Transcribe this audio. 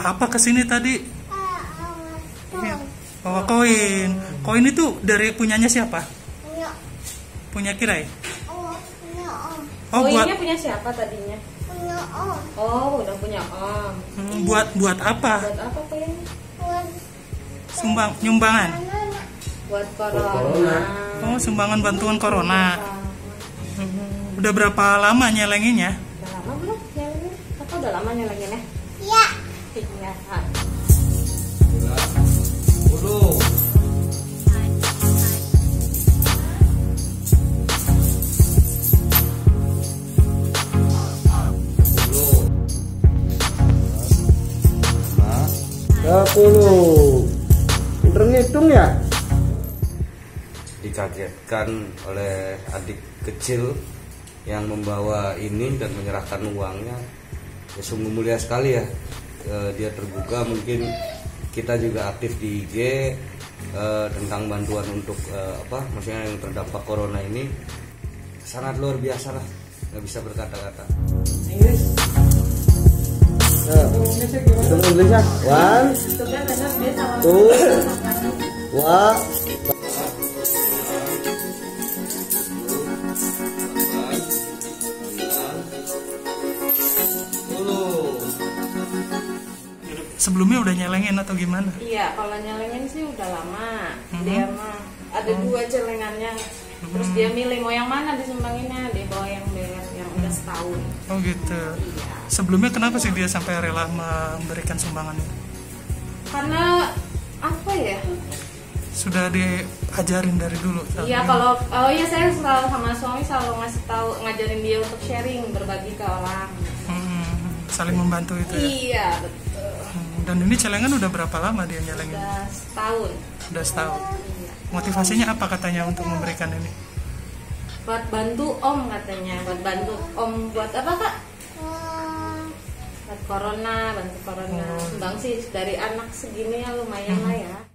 apa kesini tadi? Bawa koin. Koin itu dari punyanya siapa? Punya Kirai? Oh, koinnya punya siapa tadinya? Punya Om. Oh, udah punya Om. Buat apa? Buat apa koinnya? Nyumbangan. Buat corona. Oh, sumbangan bantuan corona. Udah berapa lama nyelenginnya? Udah lama belum nyelengin? Apa udah lama nyelenginnya? Iya. Iya. Pinter ngitung ya? Dikagetkan oleh adik kecil yang membawa ini dan menyerahkan uangnya, ya sungguh mulia sekali ya. Dia tergugah, mungkin kita juga aktif di IG tentang bantuan untuk maksudnya yang terdampak corona ini sangat luar biasa lah, nggak bisa berkata-kata. Hitung Inggrisnya. 1, 2, 3. Sebelumnya udah nyelengin atau gimana? Iya, kalau nyelengin sih udah lama. Dia mah ada 2 celengannya. Terus dia milih mau yang mana disumbanginnya, dia bawa yang udah setahun. Oh gitu. Iya. Sebelumnya kenapa sih dia sampai rela memberikan sumbangannya? Karena apa ya? Sudah diajarin dari dulu. Iya, saya selalu sama suami selalu ngasih tahu, ngajarin dia untuk sharing, berbagi ke orang. Saling membantu itu ya. Iya, betul. Dan ini celengan udah berapa lama dia nyelengin? Udah setahun. Udah setahun. Iya. Motivasinya apa katanya untuk memberikan ini? Buat bantu Om katanya, buat bantu Om buat apa Kak? Buat corona, bantu corona. Sumbang sih dari anak segini ya lumayan lah ya.